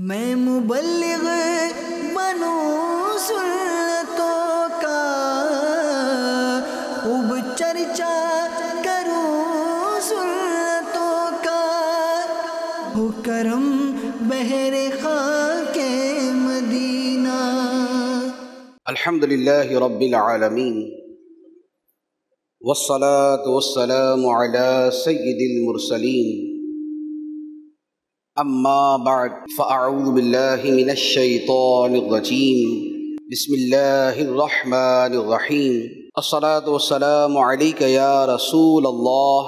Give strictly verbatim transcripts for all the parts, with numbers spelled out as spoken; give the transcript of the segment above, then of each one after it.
میں مبلغ بنوں سنتوں کا، خوب چرچا کروں سنتوں کا، ہو کرم بہر خاک مدینہ۔ الحمد للہ رب العالمین، والصلاة والسلام على سید المرسلین، اما بعد فاعوذ باللہ من الشیطان الرجیم، بسم اللہ الرحمن الرحیم۔ الصلاة والسلام علیک یا رسول اللہ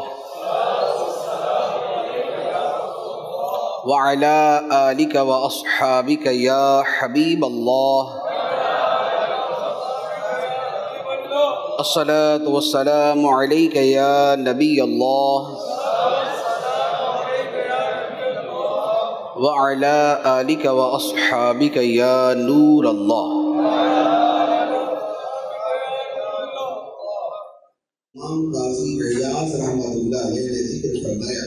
وعلی آلک واصحابک یا حبیب اللہ۔ الصلاة والسلام علیک یا نبی اللہ وعلی آلک واصحابک یا نور اللہ۔ امام قاضی ریاض رحمۃ اللہ علیہ نے ذکر فرمایا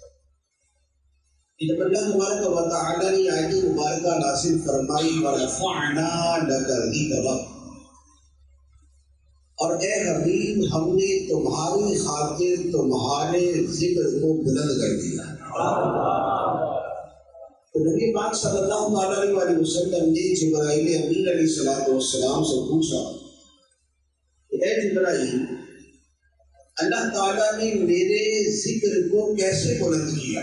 کہ جب اللہ تبارک و تعالی نے آیت مبارکہ نازل فرمائی وَرَفَعْنَا لَكَ ذِكْرَكَ، اور اے حبیب ہم نے تمہاری خاطر تمہارے ذکر کو بلند کر دیا۔ تو نبی پاک صلی اللہ علیہ وآلہ وسلم نے جبرائیل امین علیہ السلام سے پوچھا کہ اے جبرائیل، اللہ تعالیٰ نے میرے ذکر کو کیسے بلند کیا؟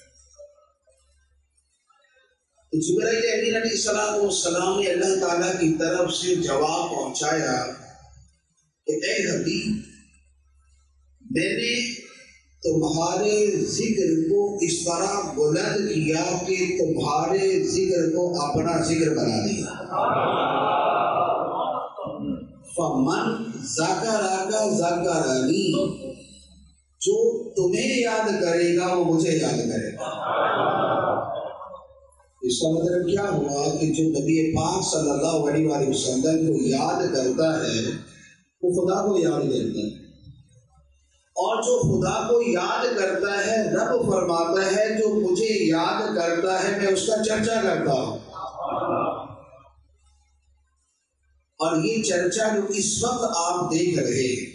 تو جبرائیل امین علیہ السلام نے اللہ تعالیٰ کی طرف سے جواب پہنچایا کہ اے حبیب، میں نے تمہارے ذکر کو اس طرح بلند کیا کہ تمہارے ذکر کو اپنا ذکر بنا دیا۔ فَمَنْ ذَكَرَكَ ذَكَرَنِي، جو تمہیں یاد کرے گا وہ مجھے یاد کرے گا۔ اس کا مطلب کیا ہوا کہ جو نبی پاک صلی اللہ علیہ وآلہ وسلم کو یاد کرتا ہے وہ خدا کو یاد کرتا ہے، اور جو خدا کو یاد کرتا ہے رب فرماتا ہے جو مجھے یاد کرتا ہے میں اس کا چرچا کرتا ہوں۔ اور یہ چرچا جو اس وقت آپ دیکھ رہے ہیں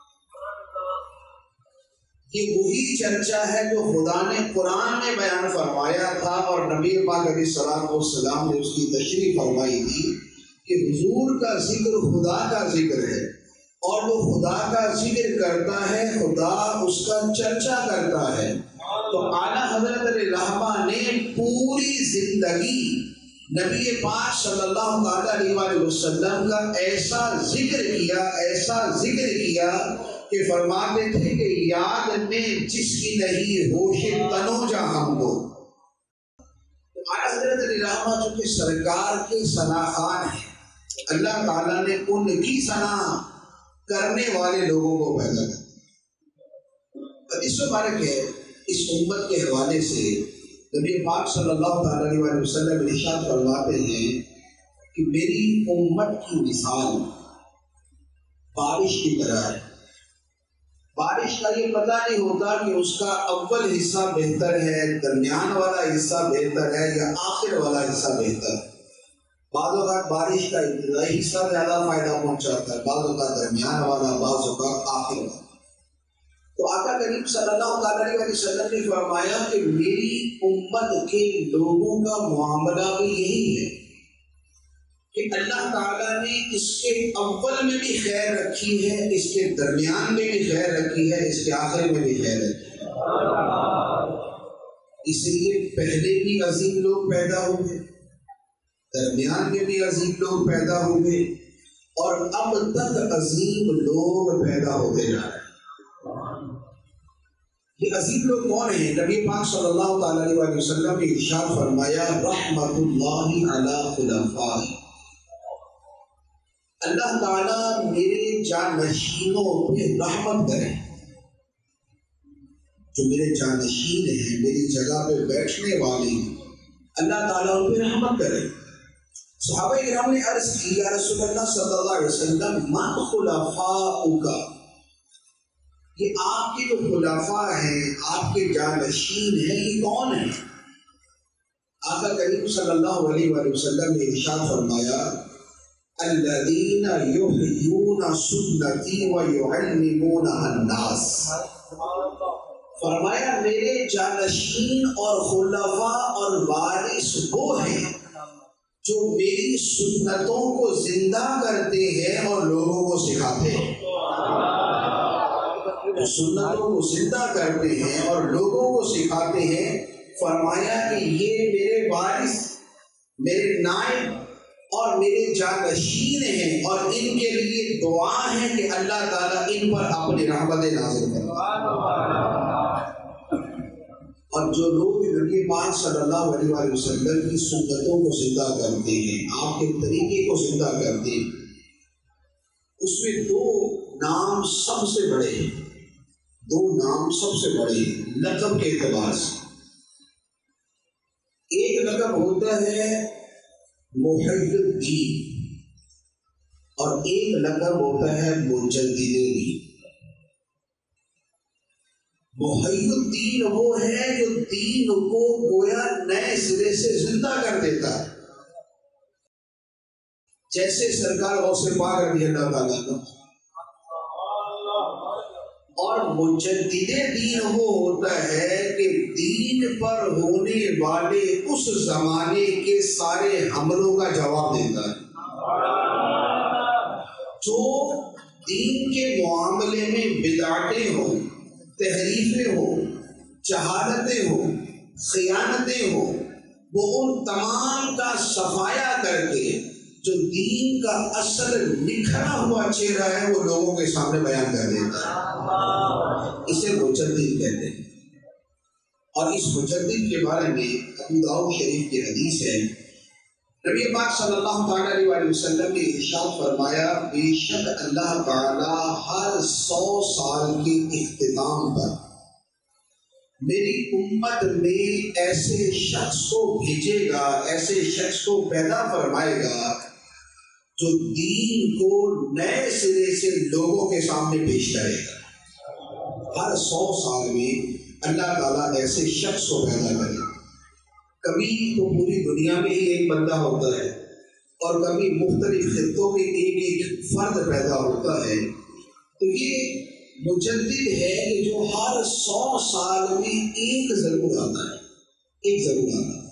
یہ وہی چرچا ہے جو خدا نے قرآن میں بیان فرمایا تھا، اور نبی پاک علیہ السلام نے اس کی تشریح فرمائی تھی کہ حضور کا ذکر خدا کا ذکر ہے، اور جو خدا کا ذکر کرتا ہے خدا اس کا چرچا کرتا ہے۔ تو اعلیٰ حضرت رحمہ نے پوری زندگی نبی پاک صلی اللہ علیہ وآلہ وسلم کا ایسا ذکر کیا ایسا ذکر کیا کہ فرماتے تھے کہ یاد میں جس کی نہیں ہوش تنو جا ہم کو۔ اعلیٰ حضرت رحمہ چونکہ سرکار کے ثنا خوان ہیں، اللہ تعالیٰ نے ان کی ثنا کرنے والے لوگوں کو پیدا کر۔ حدیث مبارک ہے اس امت کے حوالے سے نبی پاک صلی اللہ علیہ وآلہ وسلم ارشاد فرماتے ہیں کہ میری امت کی مثال بارش کی طرح ہے۔ بارش کا یہ پتہ نہیں ہوتا کہ اس کا اول حصہ بہتر ہے، درمیان والا حصہ بہتر ہے یا آخر والا حصہ بہتر ہے۔ بعض اوقات بارش کا ابتدائی حصہ زیادہ فائدہ پہنچاتا ہے، بعض اوقات درمیان والا، بعض اوقات آخر والا۔ تو آقا کریم صلی اللہ علیہ وسلم نے فرمایا کہ میری امت کے لوگوں کا معاملہ بھی یہی ہے کہ اللہ تعالیٰ نے اس کے اول میں بھی خیر رکھی ہے، اس کے درمیان میں بھی خیر رکھی ہے، اس کے آخر میں بھی خیر رکھی ہے۔ اس لیے پہلے بھی عظیم لوگ پیدا ہوئے، درمیان میں بھی عظیم لوگ پیدا ہوئے، اور اب تک عظیم لوگ پیدا ہوتے جا رہے ہیں۔ یہ عظیم لوگ کون ہیں؟ نبی پاک صلی اللہ علیہ وآلہ وسلم نے ارشاد فرمایا رحمت اللہ علی خلفائہ، اللہ تعالیٰ میرے جانشینوں پہ رحمت کرے، جو میرے جانشین ہیں، میری جگہ پہ بیٹھنے والے ہیں، اللہ تعالیٰ ان پہ رحمت کرے۔ صحابہ کرام نے عرض کی یا رسول اللہ صلی اللہ علیہ وسلم من خلفاؤک، یہ آپ کے جو خلفاء ہیں، آپ کے جانشین ہیں، یہ کون ہیں؟ آقا کریم صلی اللہ علیہ وآلہ وسلم نے ارشاد فرمایا الذین یحیون سنتی ویعلمونها الناس، فرمایا میرے جانشین اور خلفاء اور وارث وہ ہیں جو میری سنتوں کو زندہ کرتے ہیں اور لوگوں کو سکھاتے ہیں، جو سنتوں کو زندہ کرتے ہیں اور لوگوں کو سکھاتے ہیں۔ فرمایا کہ یہ میرے وارث، میرے نائب اور میرے جانشین ہیں، اور ان کے لیے دعا ہے کہ اللہ تعالیٰ ان پر اپنی رحمت نازل کرے۔ اور جو لوگ نبی پاک صلی اللہ علیہ وآلہ وسلم کی سنتوں کو زندہ کرتے ہیں، آپ کے طریقے کو زندہ کرتے ہیں، اس میں دو نام سب سے بڑے ہیں، دو نام سب سے بڑے ہیں لقب کے اعتبار سے۔ ایک لقب ہوتا ہے محی الدین اور ایک لقب ہوتا ہے مجدد دین۔ محی الدین وہ ہے جو دین کو گویا نئے سرے سے زندہ کر دیتا ہے، جیسے سرکار غوث پاک رضی اللہ تعالیٰ عنہ۔ اور مجدد دین وہ ہوتا ہے کہ دین پر ہونے والے اس زمانے کے سارے حملوں کا جواب دیتا ہے، جو دین کے معاملے میں بدعتیں ہوں، تحریفیں ہوں، جہالتیں ہوں، خیانتیں ہوں، وہ ان تمام کا صفایا کر کے جو دین کا اصل نکھرا ہوا چہرہ ہے وہ لوگوں کے سامنے بیان کر دیتا ہے، اسے مجدد کہتے ہیں۔ اور اس مجدد کے بارے میں ابو داؤد شریف کی حدیث ہے، نبی پاک صلی اللہ تعالیٰ علیہ وآلہ وسلم نے ارشاد فرمایا بے شک اللہ تعالیٰ ہر سو سال کے اختتام پر میری امت میں ایسے شخص کو بھیجے گا، ایسے شخص کو پیدا فرمائے گا جو دین کو نئے سرے سے لوگوں کے سامنے پیش کرے گا۔ ہر سو سال میں اللہ تعالیٰ ایسے شخص کو پیدا کرے گا۔ کبھی تو پوری دنیا میں ہی ایک بندہ ہوتا ہے اور کبھی مختلف خطوں میں ایک ایک فرد پیدا ہوتا ہے، تو یہ مجدد ہے کہ جو ہر سو سال میں ایک ضرور آتا ہے، ایک ضرور آتا ہے۔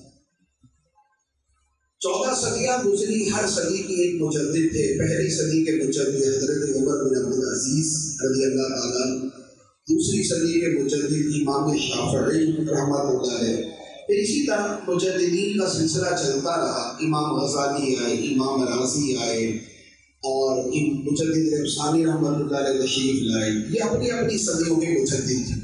چودہ صدیاں گزری، ہر صدی کی ایک مجدد تھے۔ پہلی صدی کے مجدد حضرت عمر بن عبدالعزیز رضی اللہ تعالیٰ، دوسری صدی کے مجدد امام شافعی رحمۃ اللہ علیہ۔ پھر اسی طرح مجددین کا سلسلہ چلتا رہا، امام غزالی آئے، امام رازی آئے، اور مجدد افسانی رحمۃ اللہ علیہ تشریف لائے۔ یہ اپنی اپنی صدیوں کے مجدد تھے۔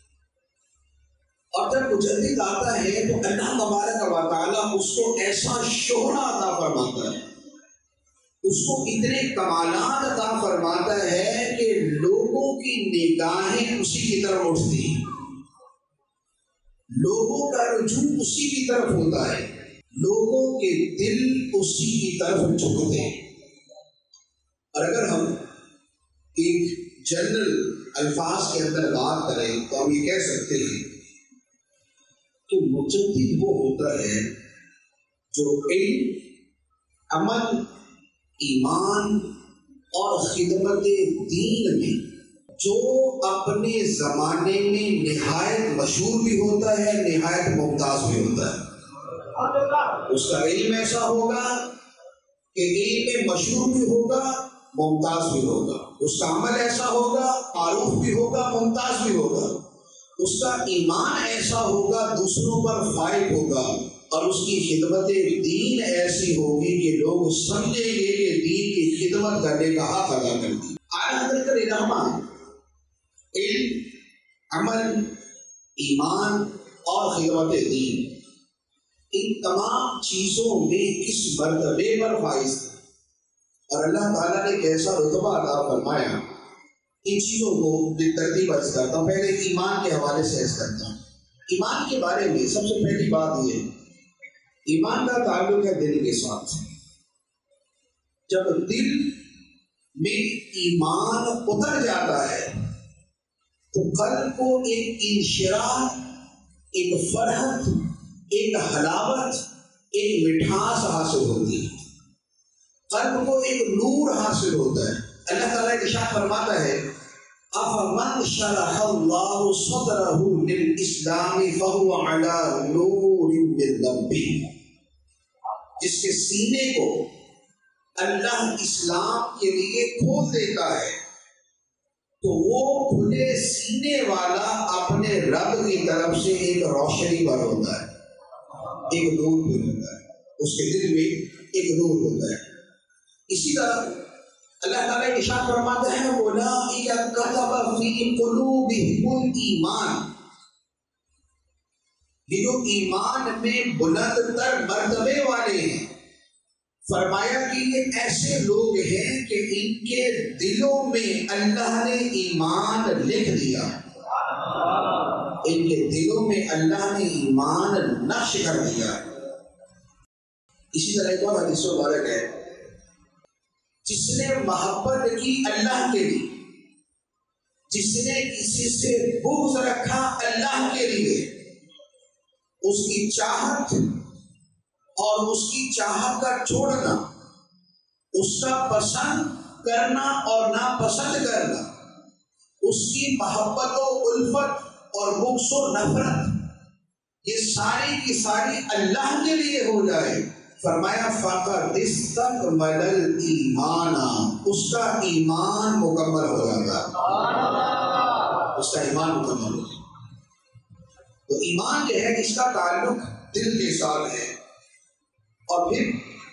اور جب مجدد آتا ہے تو اللہ تبارک و تعالیٰ اس کو ایسا شہرہ عطا فرماتا ہے، اس کو اتنے کمالات عطا فرماتا ہے کہ لوگوں کی نگاہیں اسی کی طرف اٹھتی ہیں، لوگوں کا رجوع اسی کی طرف ہوتا ہے، لوگوں کے دل اسی کی طرف جھکتے ہیں۔ اور اگر ہم ایک جنرل الفاظ کے اندر بات کریں تو ہم یہ کہہ سکتے ہیں کہ مجدد وہ ہوتا ہے جو علم، عمل، ایمان اور خدمت دین میں جو اپنے زمانے میں نہایت مشہور بھی ہوتا ہے، نہایت ممتاز بھی ہوتا ہے۔ اس کا علم ایسا ہوگا کہ علم میں مشہور بھی ہوگا، ممتاز بھی ہوگا۔ اس کا عمل ایسا ہوگا، معروف بھی ہوگا، ممتاز بھی ہوگا۔ اس کا ایمان ایسا ہوگا، دوسروں پر فائد ہوگا، اور اس کی خدمت دین ایسی ہوگی کہ لوگ سمجھیں گے کہ دین کی خدمت کرنے کا حق ادا کرتی۔ اعلیٰ حضرت کا رحمہ علم، عمل، ایمان اور خدمت دین، ان تمام چیزوں میں کس مرتبے پر فائز تھا، اور اللہ تعالیٰ نے کیسا رتبہ عطا فرمایا، ان چیزوں کو ترتیب عرض کرتا ہوں۔ پہلے ایمان کے حوالے سے عرض کرتا ہوں۔ ایمان کے بارے میں سب سے پہلی بات یہ ہے، ایمان کا تعلق ہے دل کے ساتھ۔ جب دل میں ایمان اتر جاتا ہے تو قلب کو ایک انشراح، ایک فرحت، ایک حلاوت، ایک مٹھاس حاصل ہوتی ہے، قلب کو ایک نور حاصل ہوتا ہے۔ اللہ تعالیٰ ارشاد فرماتا ہے أَفَمَنْ شَرَحَ اللَّهُ صَدْرَهُ لِلْإِسْلَامِ فَهُوَ عَلَى نُورٍ مِّن رَبِّهِ، جس کے سینے کو اللہ اسلام کے لیے کھول دیتا ہے تو وہ کھلے سینے والا اپنے رب کی طرف سے ایک روشنی پر ہوتا ہے، ایک نور پر ہوتا ہے، اس کے دل میں ایک نور ہوتا ہے۔ اسی طرح اللہ تعالیٰ ارشاد فرماتا ہے اولئک کتب فی قلوبہم الایمان، یہ جو ایمان میں بلند تر مرتبے والے ہیں، فرمایا کہ یہ ایسے لوگ ہیں کہ ان کے دلوں میں اللہ نے ایمان لکھ دیا، ان کے دلوں میں اللہ نے ایمان نقش کر دیا۔ اسی طرح ایک اور حدیث مبارک ہے، جس نے محبت کی اللہ کے لیے، جس نے کسی سے بغض رکھا اللہ کے لیے، اس کی چاہت اور اس کی چاہت کا چھوڑنا، اس کا پسند کرنا اور ناپسند کرنا، اس کی محبت و الفت اور بغض و نفرت، یہ ساری کی ساری اللہ کے لیے ہو جائے، فرمایا فقط استکمل الایمان، اس کا ایمان مکمل ہو جاتا ہے، اس کا ایمان مکمل ہو جاتا۔ تو ایمان جو ہے اس کا تعلق دل کے ساتھ ہے، اور پھر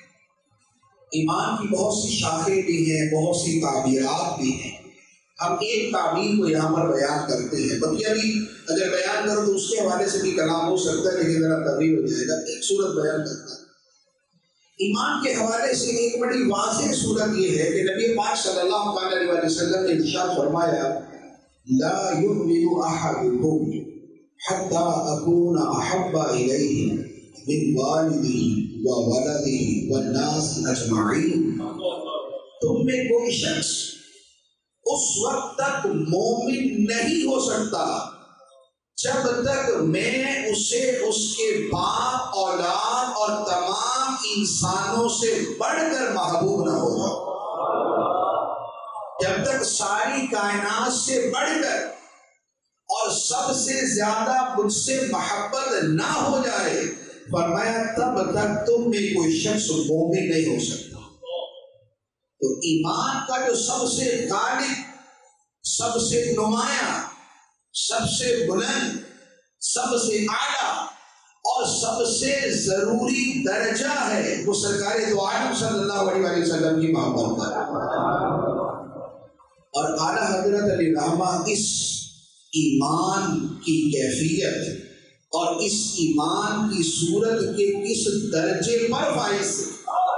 ایمان کی بہت سی شاخیں بھی ہیں، بہت سی تعبیرات بھی ہیں، ہم ایک تعبیر کو یہاں پر بیان کرتے ہیں، بلکہ ابھی اگر بیان کرو تو اس کے حوالے سے بھی کلام ہو سکتا ہے، لیکن ذرا طویل ہو جائے گا، ایک صورت بیان کرتا ہے۔ ایمان کے حوالے سے ایک بڑی واضح صورت یہ ہے کہ نبی پاک صلی اللہ علیہ وسلم نے ارشاد فرمایا لا یؤمن احدکم حتی اکون احب الیہ من والدہ وولدہ والناس اجمعین، تم میں کوئی شخص اس وقت تک مومن نہیں ہو سکتا جب تک میں اسے اس کے باپ، اولاد اور تمام انسانوں سے بڑھ کر محبوب نہ ہو جاؤں، جب تک ساری کائنات سے بڑھ کر اور سب سے زیادہ مجھ سے محبت نہ ہو جائے، فرمایا تب تک تم میں کوئی شخص مومن نہیں ہو سکتا۔ تو ایمان کا جو سب سے غالب، سب سے نمایاں، سب سے بلند، سب سے اعلیٰ اور سب سے ضروری درجہ ہے وہ سرکار دو عالم صلی اللہ علیہ وسلم کی محبت ہے۔ اور اعلیٰ حضرت علی رحمہ اس ایمان کی کیفیت اور اس ایمان کی صورت کے کس درجے پر فائز تھے،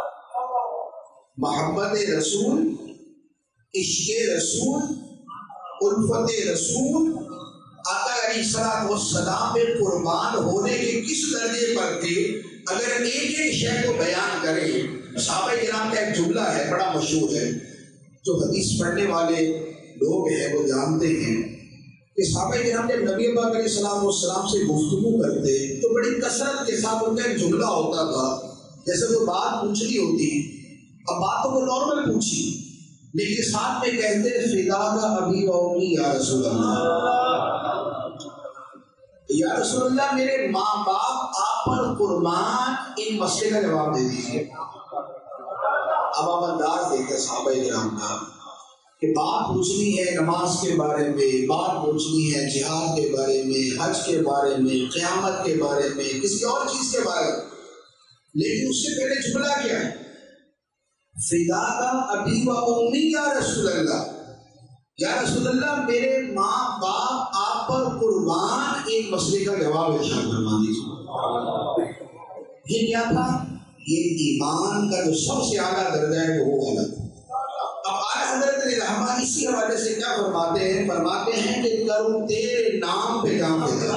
محبت رسول، عشق رسول، الفت رسول، آقا علیہ الصلوۃ والسلام پہ قربان ہونے کے کس درجے پر تھے۔ اگر ایک ایک شے کو بیان کریں، صحابہ کرام کا ایک جملہ ہے بڑا مشہور ہے، جو حدیث پڑھنے والے لوگ ہیں وہ جانتے ہیں کہ صحابہ کرام جب نبی پاک علیہ السلام والسلام سے گفتگو کرتے تو بڑی کثرت کے ساتھ ان کا ایک جملہ ہوتا تھا، جیسے کوئی بات پوچھنی ہوتی، اب باتوں کو نارمل پوچھی لیکن ساتھ میں کہتے فدا کا ابھی و امی یا رسول اللہ، یا رسول اللہ میرے ماں باپ آپ پر قربان، ان مسئلے کا جواب دے دیجیے۔ اب آپ انداز دیکھیں صحابہ کرام کا کہ بات پوچھنی ہے نماز کے بارے میں، بات پوچھنی ہے جہاد کے بارے میں، حج کے بارے میں، قیامت کے بارے میں، کسی اور چیز کے بارے میں، لیکن اس سے پہلے جملہ کیا ہے؟ فدا کا ابھی و امی یا رسول اللہ، یا رسول اللہ میرے ماں باپ آپ پر قربان، ایک مسئلے کا جواب ارشاد فرما دیجیے۔ یہ کیا تھا؟ یہ ایمان کا جو سب سے اعلیٰ درجہ ہے وہ والا تھا۔ اب اعلیٰ حضرت رحمہ اسی حوالے سے کیا فرماتے ہیں؟ فرماتے ہیں کہ کروں تیرے نام پہ جان فدا،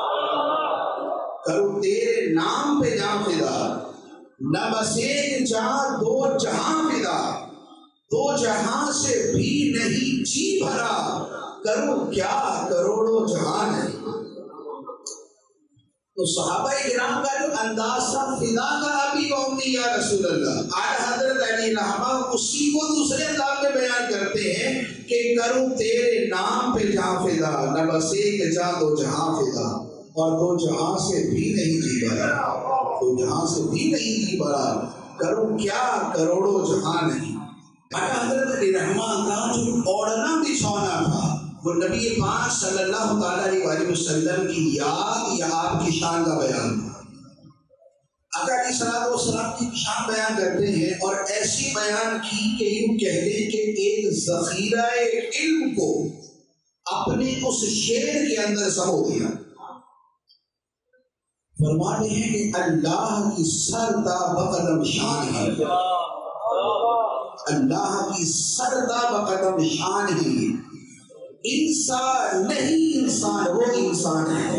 کروں تیرے نام پہ جان فدا، نہ بس ایک جہاں دو جہاں فدا، دو جہاں سے بھی نہیں جی بھرا، کروں کیا کروڑوں جہان ہے۔ تو صحابہ کرام کا جو انداز تھا فدا کا ابھی قومی یا رسول اللہ، اعلیٰ حضرت علی رحمہ اسی کو دوسرے انداز میں بیان کرتے ہیں کہ کروں تیرے نام پہ جہاں فدا، نہ بس ایک جہاں دو جہاں فدا، اور دو جہاں سے بھی نہیں جی بھرا، دو جہاں سے بھی نہیں جی بھرا، کروں کیا کروڑوں جہاں نہیں۔ اعلیٰ حضرت علی رحمہ کا جو اوڑھنا بچھونا تھا وہ نبی پاک صلی اللہ تعالیٰ علیہ وسلم کی یاد یا آپ کی شان کا بیان تھا۔ آقا علیہ الصلوۃ والسلام کی شان بیان کرتے ہیں اور ایسی بیان کی کہ یوں کہہ دیں کہ ایک ذخیرہ علم کو اپنے اس شعر کے اندر سمو دیا۔ فرماتے ہیں کہ اللہ کی سرتا بقدم شان ہے، اللہ کی سرتا بقدم شان ہے، انسان نہیں انسان وہ انسان ہے۔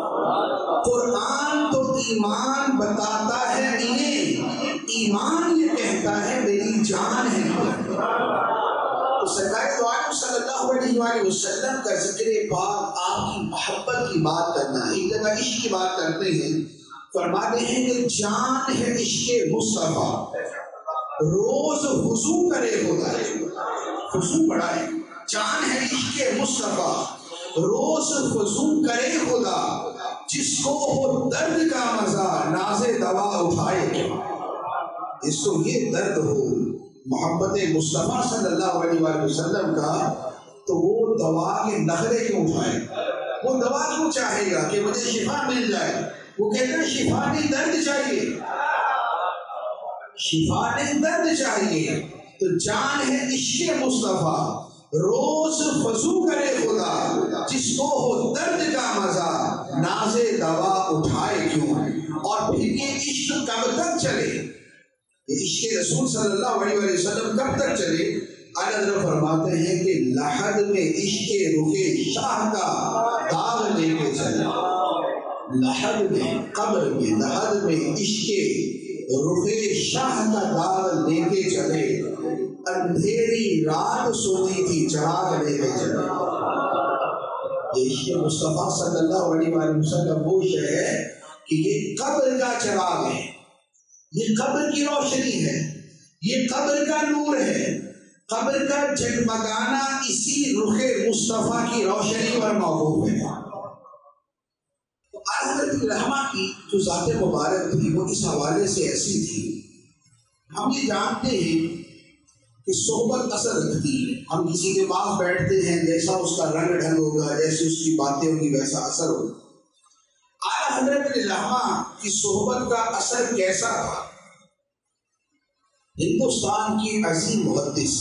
قرآن تو ایمان بتاتا ہے انہیں، ایمان یہ کہتا ہے میری جان ہے۔ تو سرکار دو عالم صلی اللہ علیہ وآلہ وسلم کا ذکر پاک آپ کی محبت کی بات کرنا ہے، ایک جگہ عشق کی بات کرتے ہیں، فرماتے ہیں کہ جان ہے عشق مصطفیٰ، روز وضو کرے خدا، وضو پڑھائے، جان ہے عشق مصطفیٰ، روز وضو کرے خدا، جس کو ہو درد کا مزہ ناز دوا اٹھائے کیا، جس کو یہ درد ہو محبت مصطفیٰ صلی اللہ علیہ وآلہ وسلم کا، تو وہ دوا کے نخرے کیوں اٹھائے، وہ دوا کیوں چاہے گا کہ مجھے شفا مل جائے؟ وہ کہتے ہیں شفا نہیں درد چاہیے، شفا نہیں درد چاہیے۔ تو جان ہے عشق مصطفیٰ، روز وضو کرے خدا، جس کو ہو درد کا مزہ ناز دوا اٹھائے کیوں۔ اور پھر یہ عشق کب تک چلے، یہ عشق رسول صلی اللہ علیہ وآلہ وسلم کب تک چلے؟ اعلیٰ حضرت فرماتے ہیں کہ لحد میں عشق رخ شاہ کا داغ لے کے چلے، لحد میں قبر میں لحد میں عشق رخ شاہ کا داغ لے کے چلے، اندھیری رات سوتی تھی چراغ لے کے چلے۔ یہ عشق مصطفیٰ صلی اللہ علیہ وآلہ وسلم وہ شے ہے کہ یہ قبر کا چراغ ہے، یہ قبر کی روشنی ہے، یہ قبر کا نور ہے، قبر کا جگمگانا اسی رخ مصطفیٰ کی روشنی پر موقوف ہے۔ تو حضرت رحمہ کی جو ذات مبارک تھی وہ اس حوالے سے ایسی تھی، ہم یہ جانتے ہیں کہ صحبت اثر رکھتی ہے، ہم کسی کے پاس بیٹھتے ہیں جیسا اس کا رنگ ڈھنگ ہوگا، جیسے اس کی باتیں ہوگی ویسا اثر ہوگا۔ اعلیٰ حضرت رحمہ کی صحبت کا اثر کیسا تھا؟ ہندوستان کی عظیم محدث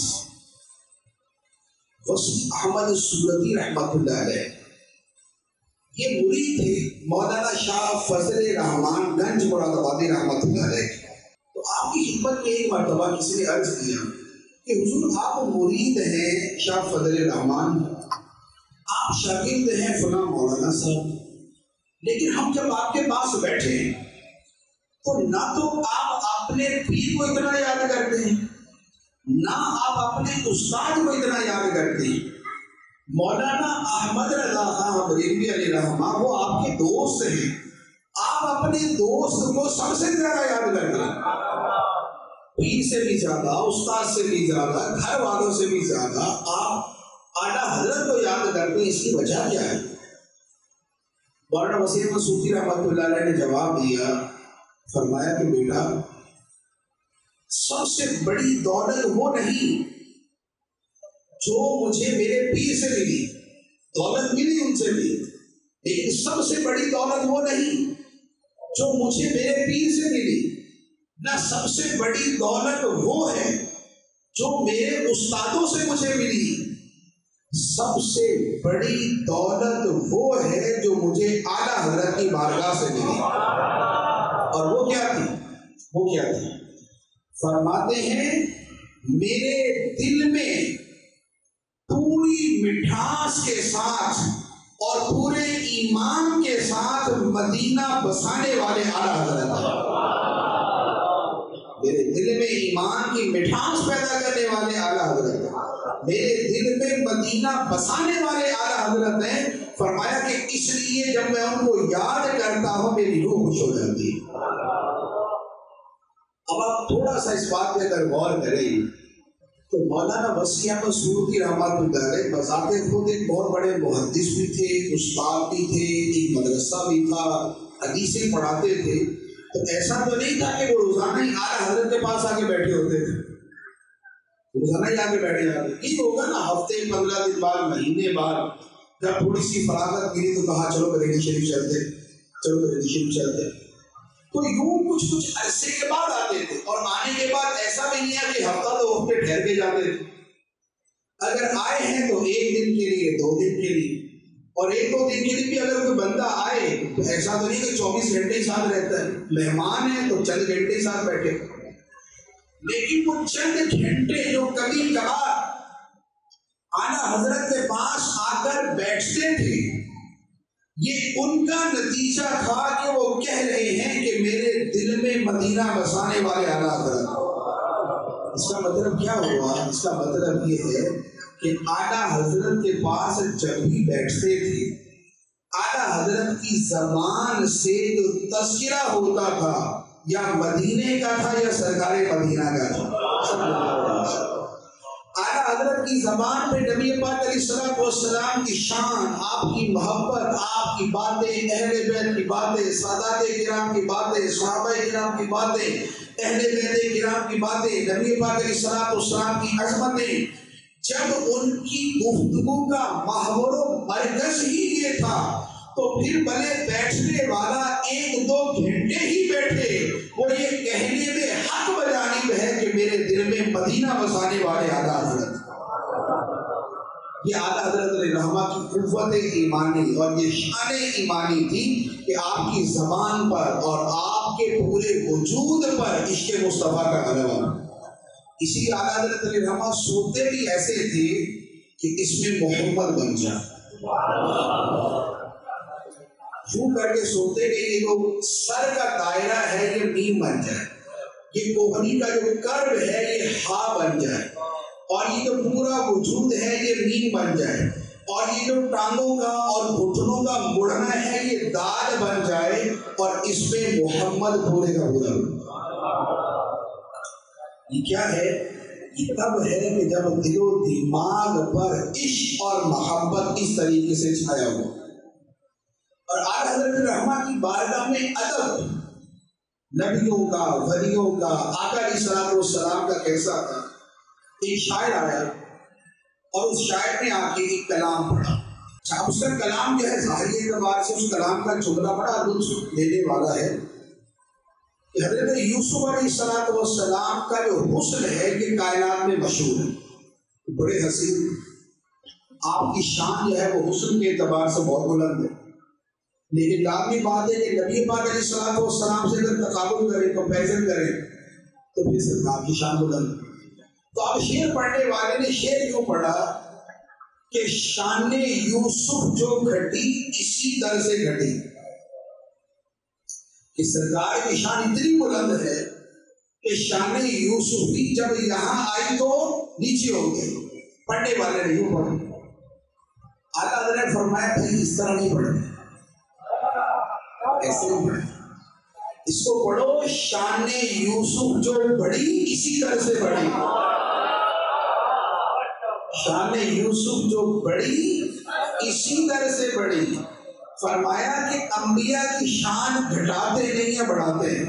مفتی احمد سورتی رحمۃ اللہ علیہ، یہ مرید تھے مولانا شاہ فضل رحمان گنج مراد آبادی رحمۃ اللہ علیہ۔ تو آپ کی خدمت میں ایک مرتبہ کسی نے عرض کیا کہ حضور آپ مرید ہیں شاہ فضل رحمان، آپ شاگرد ہیں فلاں مولانا صاحب، لیکن ہم جب آپ کے پاس بیٹھے تو نہ تو آپ اپنے پیر کو اتنا یاد کرتے ہیں، نہ آپ اپنے استاد کو اتنا یاد کرتے ہیں۔ مولانا احمد رضا خان بریلوی علیہ رحمہ وہ آپ کے دوست ہیں، آپ اپنے دوست کو سب سے زیادہ یاد کرتے ہیں، پیر سے بھی زیادہ، استاد سے بھی زیادہ، گھر والوں سے بھی زیادہ آپ اعلیٰ حضرت کو یاد کرتے ہیں۔ اس کی وجہ کیا ہے؟ مولانا وسیم صوفی رحمۃ اللہ علیہ نے جواب دیا، فرمایا کہ بیٹا سب سے بڑی دولت وہ نہیں جو مجھے میرے پیر سے ملی، دولت ملی ان سے بھی، لیکن سب سے بڑی دولت وہ نہیں جو مجھے میرے پیر سے ملی، نہ سب سے بڑی دولت وہ ہے جو میرے استادوں سے مجھے ملی، سب سے بڑی دولت وہ ہے جو مجھے اعلیٰ حضرت کی بارگاہ سے ملی۔ اور وہ کیا تھی؟ وہ کیا تھی؟ فرماتے ہیں میرے دل میں پوری مٹھاس کے ساتھ اور پورے ایمان کے ساتھ مدینہ بسانے والے اعلیٰ حضرت ہیں۔ میرے دل میں ایمان کی مٹھاس پیدا کرنے والے اعلیٰ حضرت ہیں، میرے دل میں مدینہ بسانے والے اعلیٰ حضرت ہیں۔ فرمایا کہ اس لیے جب میں ان کو یاد کرتا ہوں میری روح خوش ہو جاتی ہے۔ اب آپ تھوڑا سا اس بات پہ اگر غور کریں تو مولانا وسیع احمد سورتی رحمۃ اللہ علیہ بذات خود ایک بہت بڑے محدث بھی تھے، استاد بھی تھے، ایک مدرسہ بھی تھا، حدیثیں پڑھاتے تھے۔ تو ایسا تو نہیں تھا کہ وہ روزانہ ہی اعلیٰ حضرت کے پاس آ کے بیٹھے ہوتے تھے، روزانہ ہی آ کے بیٹھے جاتے۔ یہ ہوگا نا ہفتے پندرہ دن بعد، مہینے بعد جب تھوڑی سی فراغت ملی تو کہا چلو بریلی شریف چلتے، چلو بریلی شریف چلتے۔ تو یوں کچھ کچھ عرصے کے بعد آتے تھے، اور آنے کے بعد ایسا بھی نہیں ہے کہ ہفتہ دو ہفتے ٹھہر کے جاتے تھے۔ اگر آئے ہیں تو ایک دن کے لیے، دو دن کے لیے، اور ایک دو دن کے لیے بھی اگر کوئی بندہ آئے تو ایسا تو نہیں کہ چوبیس گھنٹے ہی ساتھ رہتا ہے، مہمان ہے تو چند گھنٹے ہی ساتھ بیٹھے۔ لیکن وہ چند گھنٹے جو کبھی کبھار اعلیٰ حضرت کے پاس آ کر بیٹھتے تھے، یہ ان کا نتیجہ تھا کہ وہ کہہ رہے ہیں کہ میرے دل میں مدینہ بسانے والے اعلیٰ حضرت۔ اس کا مطلب کیا ہوا؟ اس کا مطلب یہ ہے کہ اعلیٰ حضرت کے پاس جب بھی بیٹھتے تھے، اعلیٰ حضرت کی زبان سے جو تذکرہ ہوتا تھا یا مدینے کا تھا یا سرکار مدینہ کا تھا۔ اعلیٰ حضرت کی زبان پہ نبی پاک علیہ الصلوۃ والسلام کی شان، آپ کی محبت، آپ کی باتیں، اہل بیت کی باتیں، سادات کرام کی باتیں، صحابہ کرام کی باتیں، اہل بیت کرام کی باتیں، نبی پاک علیہ الصلوۃ والسلام کی عظمتیں، جب ان کی گفتگو کا محور و مرکز ہی یہ تھا تو پھر بھلے بیٹھنے والا ایک دو گھنٹے ہی بیٹھے، وہ یہ کہنے میں حق بجانب ہے کہ میرے دل میں مدینہ بسانے والے اعلیٰ حضرت۔ یہ اعلیٰ حضرت علیہ رحمہ کی قوت ایمانی اور یہ شان ایمانی تھی کہ آپ کی زبان پر اور آپ کے پورے وجود پر عشق مصطفیٰ کا غلبہ۔ اسی اعلیٰ حضرت علیہ رحمہ سوتے بھی ایسے تھے کہ اس میں محمد بن جائے، یوں کر کے سوتے کہ یہ جو سر کا دائرہ ہے یہ میم بن جائے، یہ کوہنی کا جو کرب ہے یہ ہا بن جائے، اور یہ جو پورا وجود ہے یہ میم بن جائے، اور یہ جو ٹانگوں کا اور گھٹنوں کا مڑنا ہے یہ دال بن جائے، اور اس میں محمد پورے کا پورا۔ یہ کیا ہے؟ یہ تب ہے کہ جب دل و دماغ پر عشق اور محبت اس طریقے سے چھایا ہوا۔ اور اعلیٰ حضرت رحمہ کی بارگاہ میں ادب نبیوں کا، ولیوں کا، آقا علیہ الصلوۃ والسلام کا کیسا تھا؟ ایک شاعر آیا اور اس شاعر نے آ کے ایک کلام پڑھا۔ اب اس کا کلام جو ہے ظاہری اعتبار سے اس کلام کا جملہ بڑا لطف دینے والا ہے کہ حضرت یوسف علیہ الصلوۃ والسلام کا جو حسن ہے یہ کائنات میں مشہور ہے، بڑے حسین، آپ کی شان جو ہے وہ حسن کے اعتبار سے بہت بلند ہے۔ لیکن لازمی بات ہے کہ نبی پاک علیہ الصلوۃ والسلام سے اگر تقابل کریں، کمپیریزن کریں تو پھر سرکار کی شان بلند۔ تو اب شعر پڑھنے والے نے شعر کیوں پڑھا کہ شان یوسف جو گھٹی اسی در سے گھٹی، کہ سرکار کی شان اتنی بلند ہے کہ شان یوسف بھی جب یہاں آئی تو نیچے ہو گئے۔ پڑھنے والے نے یوں پڑھا، اعلیٰ حضرت نے فرمایا بھائی اس طرح نہیں پڑھنا، ایسے نہیں پڑھنا، اس کو پڑھو شان یوسف جو بڑی اسی طرح سے بڑی، شان یوسف جو بڑی اسی طرح سے بڑی۔ فرمایا کہ انبیاء کی شان گھٹاتے نہیں ہیں، بڑھاتے ہیں۔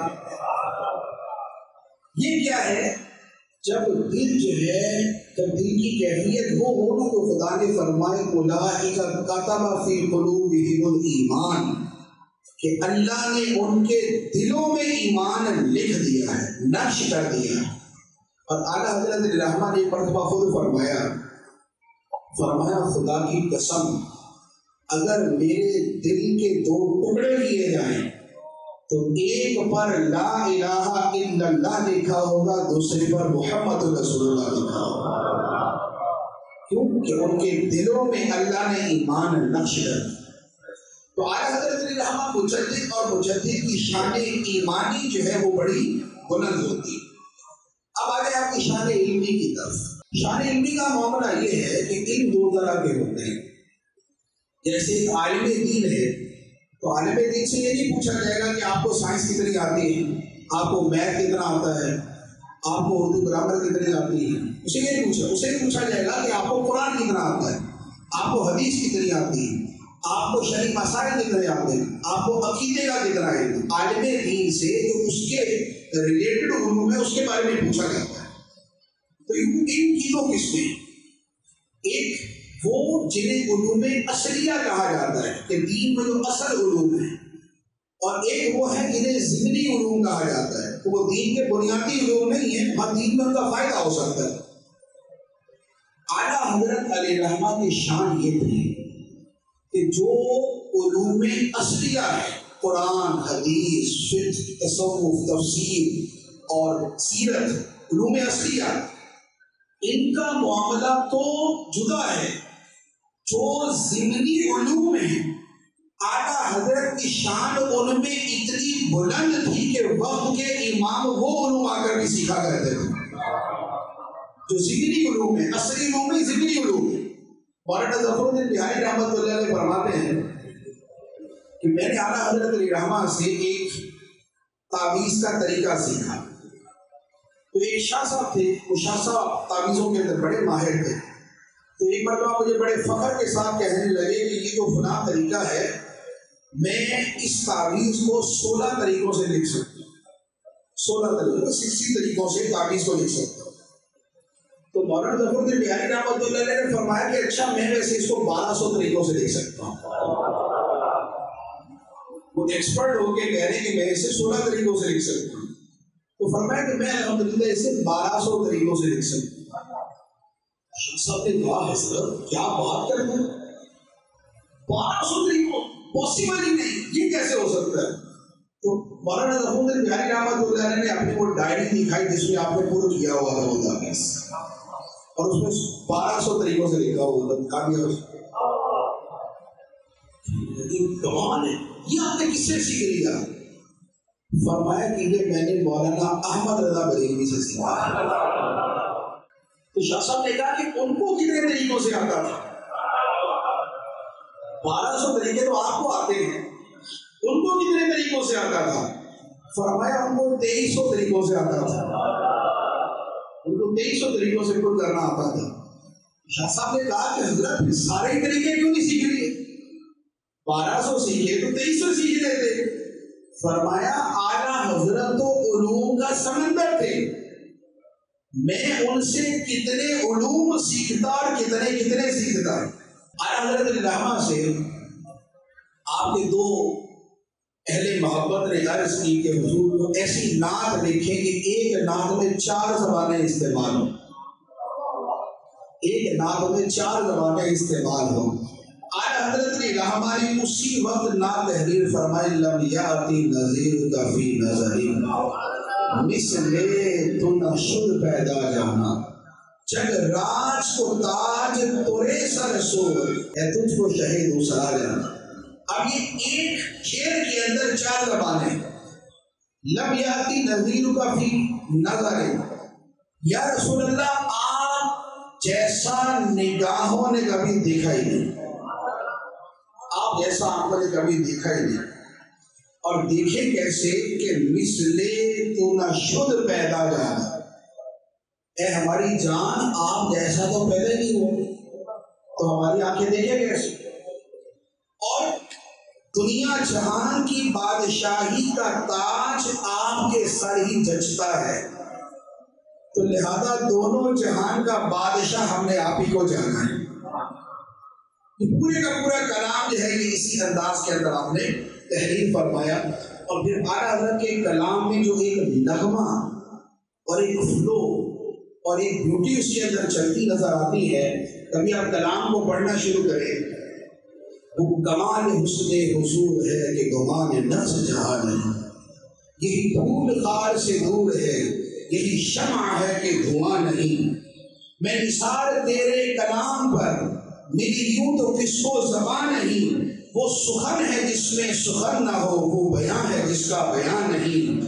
یہ کیا ہے؟ جب دل جو ہے، جب دل کی کیفیت وہ ہو نا تو خدا نے فرمائے اولئک کتب فی قلوبہم الایمان، کہ اللہ نے ان کے دلوں میں ایمان لکھ دیا ہے، نقش کر دیا ہے۔ اور اعلیٰ حضرت رحمہ نے مرتبہ خود فرمایا فرمایا خدا کی قسم اگر میرے دل کے دو ٹکڑے کیے جائیں تو ایک پر لا الہ الا اللہ لکھا ہوگا، دوسرے پر محمد رسول اللہ لکھا ہوگا، کیونکہ ان کے دلوں میں اللہ نے ایمان نقش کر دیا۔ تو اعلیٰ حضرت رحمہ مجدد اور مجدد کی شان ایمانی جو ہے وہ بڑی بلند ہوتی۔ اب آ جائے آپ کی شان علمی کی طرف۔ شان علمی کا معاملہ یہ ہے کہ علم دو طرح کے ہوتے ہیں، جیسے ایک عالم دین ہے تو عالم دین سے یہ نہیں پوچھا جائے گا کہ آپ کو سائنس کتنی آتی ہے، آپ کو میتھ کتنا آتا ہے، آپ کو اردو گرامر کتنی آتی ہے، اسے یہ نہیں پوچھا اسے پوچھا جائے گا کہ آپ کو قرآن کتنا آتا ہے، آپ کو حدیث کتنی آتی ہے، آپ کو شرعی مسائل کتنے آتے ہیں، آپ کو عقیدے کا کتنا ہے۔ عالم دین سے جو اس کے ریلیٹڈ علوم ہے اس کے بارے میں پوچھا جاتا ہے۔ تو ان تینوں قسمیں، ایک وہ جنہیں علوم اصلیہ کہا جاتا ہے کہ دین میں جو اصل علوم ہے، اور ایک وہ ہے جنہیں ضمنی علوم کہا جاتا ہے، تو وہ دین کے بنیادی علوم نہیں ہیں، ہر دین میں ان کا فائدہ ہو سکتا ہے۔ اعلیٰ حضرت علیہ رحمہ کی شان یہ تھی کہ جو علوم اصلیہ ہے، قرآن، حدیث، فقہ، تصوف، تفسیر اور سیرت، علوم اصلیہ، ان کا معاملہ تو جدا ہے۔ جو ضمنی علوم ہیں، اعلیٰ حضرت کی شان ان میں اتنی بلند تھی کہ وقت کے امام وہ علوم آ کر بھی سیکھا کرتے تھے۔ جو ضمنی علوم ہیں، اصلی علوم میں ضمنی علوم ہیں۔ مولانا ظفر الدین بہاری رحمۃ اللہ علیہ فرماتے ہیں کہ میں نے اعلیٰ حضرت علیہ رحمہ سے ایک تعویذ کا طریقہ سیکھا۔ تو ایک شاہ صاحب تھے، وہ شاہ صاحب تعویذوں کے اندر بڑے ماہر تھے۔ تو ایک مرتبہ مجھے بڑے فخر کے ساتھ کہنے لگے کہ یہ جو فلاں طریقہ ہے، میں اس تعویذ کو سولہ طریقوں سے لکھ سکتا ہوں، سولہ طریقوں سکسٹی طریقوں سے تعویذ کو لکھ سکتا ہوں۔ تو مولانا ظفر الدین بہاری رحمۃ اللہ علیہ نے فرمایا کہ اچھا میں ویسے اس کو بارہ سو طریقوں سے لکھ سکتا ہوں۔ وہ ایکسپرٹ ہو کے کہہ رہے ہیں کہ میں اسے سولہ طریقوں سے لکھ سکتا ہوں۔ تو فرمایا کہ میں الحمدللہ اسے بارہ سو طریقوں سے لکھ سکتا ہوں۔ سب نے کہا ہے سر کیا بات کرتے ہیں، بارہ سو طریقوں پاسبل ہی نہیں، یہ کیسے ہو سکتا ہے؟ تو مولانا ظفر الدین بہاری رحمۃ اللہ علیہ نے اپنی وہ ڈائری دکھائی جس میں آپ نے پورا کیا ہوا تھا وہ تعویذ، اور اس میں بارہ سو طریقوں سے لکھا ہوا تھا، دکھا دیا اس کمال ہے، یہ آپ نے کس سے سیکھ لیا؟ فرمایا کہ یہ میں نے مولانا احمد رضا بریلوی سے سیکھا۔ تو شاہ صاحب نے کہا کہ ان کو کتنے طریقوں سے آتا تھا؟ بارہ سو طریقے تو آپ کو آتے ہیں، ان کو کتنے طریقوں سے آتا تھا؟ فرمایا ان کو تیئیس سو طریقوں سے آتا تھا، ان کو تیئیس سو طریقوں سے کل کرنا آتا تھا۔ شاہ صاحب نے کہا کہ حضرت سارے طریقے کیوں نہیں سیکھ لیے؟ بارہ سو سیکھے تو تیئیس سو سیکھ لیتے۔ فرمایا اعلیٰ حضرت تو علوم کا سمندر تھے، میں ان سے کتنے علوم سیکھتا اور کتنے کتنے سیکھتا۔ اعلیٰ حضرت رحمہ سے آپ کے دو اہل محبت نے عرض کی کہ حضور کو ایسی نعت لکھیں کہ ایک نعت میں چار زبانیں استعمال ہوں، ایک نعت میں چار زبانیں استعمال ہوں۔ اعلیٰ حضرت رحمہ نے اسی وقت نعت تحریر فرمائی، لم یاتی نظیر کا فی نظری مثل تو نہ شد پیدا جانا، جگ راج کو تاج تورے سر سور ہے تجھ کو شہید اسرا جانا۔ اب یہ ایک شعر کے اندر چار زبانیں، لم یاتی نظیر کا فی نظر، یا رسول اللہ آپ جیسا نگاہوں نے کبھی دیکھا ہی نہیں، آپ جیسا آنکھوں نے کبھی دیکھا ہی نہیں۔ اور دیکھیں کیسے کہ مثلے تو نہ شد پیدا جانا، اے ہماری جان آپ جیسا تو پیدا ہی نہیں ہو، تو ہماری آنکھیں دیکھیں کیسے؟ اور دنیا جہان کی بادشاہی کا تاج آپ کے سر ہی جچتا ہے، تو لہذا دونوں جہان کا بادشاہ ہم نے آپ ہی کو جانا ہے۔ یہ پورے کا پورا کلام جو ہے یہ اسی انداز کے اندر آپ نے تحریر فرمایا۔ اور پھر اعلیٰ حضرت کے کلام میں جو ایک نغمہ اور ایک فلو اور ایک بیوٹی اس کے اندر چلتی نظر آتی ہے، کبھی آپ کلام کو پڑھنا شروع کریں، وہ کمال حسن حضور ہے کہ گمان نفس جہاں نہیں، یہی دھول خار سے دور ہے، یہی شمع ہے کہ دھواں نہیں، میں نثار تیرے کلام پر میری یوں تو کس کو زبان نہیں، وہ سخن ہے جس میں سخن نہ ہو، وہ بیان ہے جس کا بیان نہیں،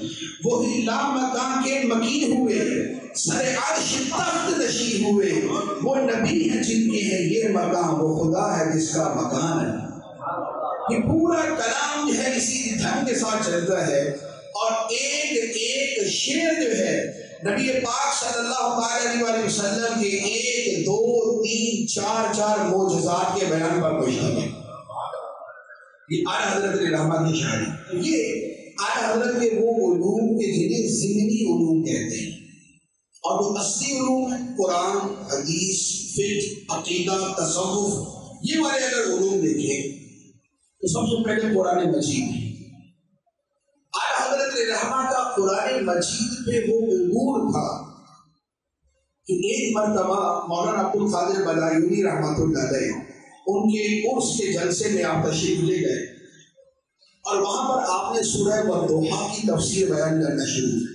وہی لامکان کے مکین ہوئے، سر عرش تخت نشین ہوئے، وہ نبی ہیں جن کے ہیں یہ مقام، وہ خدا ہے جس کا مکان ہے۔ یہ پورا کلام جو ہے اسی ڈھنگ کے ساتھ چلتا ہے، اور ایک ایک شعر جو ہے نبی پاک صلی اللہ علیہ وسلم کے ایک دو تین چار چار معجزات کے بیان پر مشتمل ہے۔ یہ اعلیٰ حضرت رحمت کی شاعری، یہ اعلیٰ حضرت کے وہ علوم کے جنہیں ذہنی علوم کہتے ہیں، اور وہ اصلی علوم ہیں قرآن، حدیث، فقہ، عقیدہ، تصوف، یہ والے اگر علوم دیکھیں تو سب سے پہلے قرآن مجید ہے۔ اعلیٰ حضرت رحمت کا قرآن مجید پہ وہ عبور تھا کہ ایک مرتبہ مولانا عبد القادر بلایونی رحمۃ اللہ علیہ ان کے عرس کے جلسے میں آپ تشریف لے گئے، اور وہاں پر آپ نے سورہ والضحیٰ کی تفسیر بیان کرنا شروع کی۔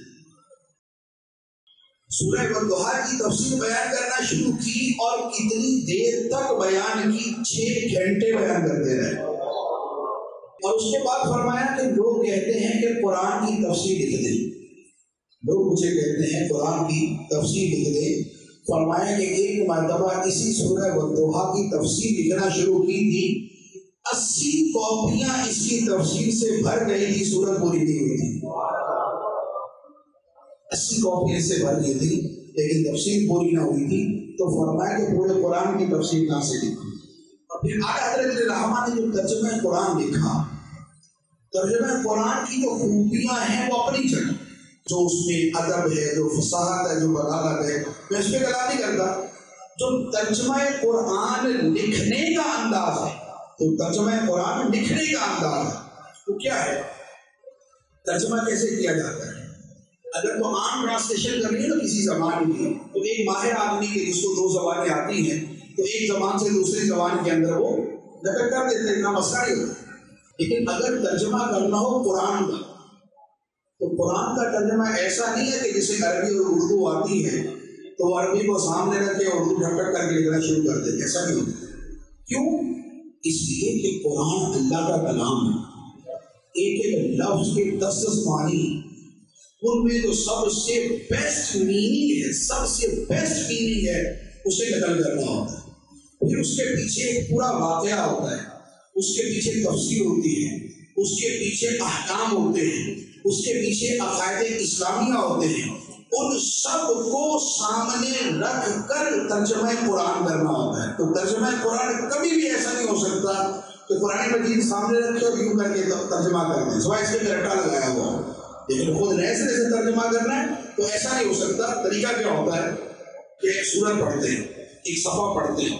سورہ والضحیٰ کی تفسیر بیان کرنا شروع کی، اور کتنی دیر تک بیان کی؟ چھ گھنٹے بیان کرتے رہے، اور اس کے بعد فرمایا کہ لوگ کہتے ہیں کہ قرآن کی تفسیر لکھ دیں، لوگ مجھے کہتے ہیں قرآن کی تفسیر لکھ دیں۔ فرمایا کہ ایک مرتبہ اسی سورہ والضحیٰ کی تفسیر لکھنا شروع کی تھی، اسی کاپیاں اس کی تفسیر سے بھر گئی تھی، سورت پوری نہیں ہوئی تھی، اسی کاپیاں سے بھر گئی تھی لیکن تفسیر پوری نہ ہوئی تھی۔ تو فرمایا کہ پورے قرآن کی تفسیر کہاں سے لکھی؟ اور پھر اعلیٰ حضرت رحمت نے جو ترجمہ قرآن لکھا، ترجمہ قرآن کی جو خوبیاں ہیں وہ اپنی جگہ، جو اس میں ادب ہے، جو فصاحت ہے، جو بلاغت ہے، میں اس پہ کلام نہیں کرتا۔ جو ترجمہ قرآن لکھنے کا انداز ہے، تو ترجمہ قرآن لکھنے کا انداز ہے وہ کیا ہے؟ ترجمہ کیسے کیا جاتا ہے؟ اگر وہ عام ٹرانسلیشن کرنی ہے نا کسی زبان کی، تو ایک ماہر آدمی کے جس کو دو زبانیں آتی ہیں تو ایک زبان سے دوسری زبان کے اندر وہ نقل کر دیتے ہیں، اتنا مسئلہ نہیں ہوتا۔ لیکن اگر ترجمہ کرنا ہو قرآن کا، تو قرآن کا ترجمہ ایسا نہیں ہے کہ جسے عربی اور اردو آتی ہے تو وہ عربی کو سامنے رکھ کے اردو جھٹک کر کے لکھنا شروع کر دیتے، ایسا نہیں ہوتا۔ کیوں؟ اس لیے کہ قرآن اللہ کا کلام ہے، ایک ایک لفظ کے دس دس معنی، ان میں جو سب سے بیسٹ میننگ ہے، سب سے بیسٹ میننگ ہے، اسے نقل کرنا ہوتا ہے۔ پھر اس کے پیچھے ایک پورا واقعہ ہوتا ہے، اس کے پیچھے تفسیر ہوتی ہے، اس کے پیچھے احکام ہوتے ہیں، اس کے پیچھے عقائد اسلامیہ ہوتے ہیں، ان سب کو سامنے رکھ کر ترجمہ قرآن کرنا ہوتا ہے۔ تو ترجمہ قرآن کبھی بھی ایسا نہیں ہو سکتا کہ قرآن مجید سامنے رکھ کر یوں کر کے ترجمہ کر دیں، سوائے اس کے رٹا لگایا ہوا، لیکن خود نئے سے سے ترجمہ کرنا ہے تو ایسا نہیں ہو سکتا۔ طریقہ کیا ہوتا ہے کہ ایک سورت پڑھتے ہیں، ایک صفحہ پڑھتے ہیں،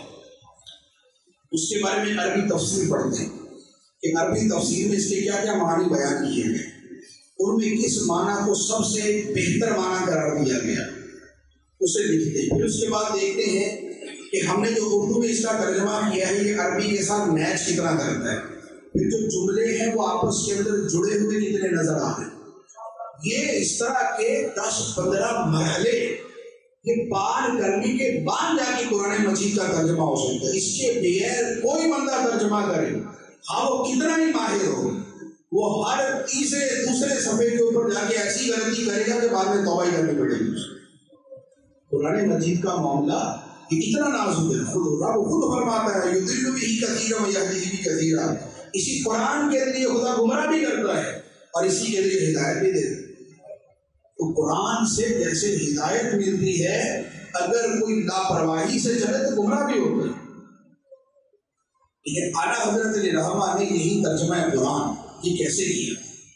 اس کے بارے میں عربی تفسیر پڑھتے ہیں کہ عربی تفسیر میں اس کے کیا کیا معنی بیان کیے گئے، ان میں کس معنی کو سب سے بہتر معنی قرار دیا گیا، اسے لکھتے ہیں۔ پھر اس کے بعد دیکھتے ہیں کہ ہم نے جو اردو میں اس کا ترجمہ کیا ہے یہ عربی کے ساتھ میچ کتنا کرتا ہے، پھر جو جملے ہیں وہ آپس کے اندر جڑے ہوئے کتنے نظر آ رہے ہیں۔ یہ اس طرح کے دس پندرہ مرحلے یہ پار کرنے کے بعد جا کے قرآن مجید کا ترجمہ ہو سکتا ہے۔ اس کے بغیر کوئی بندہ ترجمہ کرے، ہاں وہ کتنا ہی ماہر ہو، وہ ہر تیسرے دوسرے صفحے کے اوپر جا کے ایسی غلطی کرے گا کہ بعد میں توبہ کرنی پڑے گی۔ قرآن مجید کا معاملہ یہ اتنا نازک ہے، خود رب خود فرماتا ہے یضل بہ کثیرا ویہدی بہ کثیرا، اسی قرآن کے ذریعے خدا گمراہ بھی کرتا ہے اور اسی کے ذریعے ہدایت بھی دیتا ہے۔ تو قرآن سے جیسے ہدایت ملتی ہے، اگر کوئی لاپرواہی سے چلے تو گمراہ بھی ہوتا ہے۔ لیکن اعلیٰ حضرت رحمہ نے یہی ترجمہ قرآن یہ کیسے کیا؟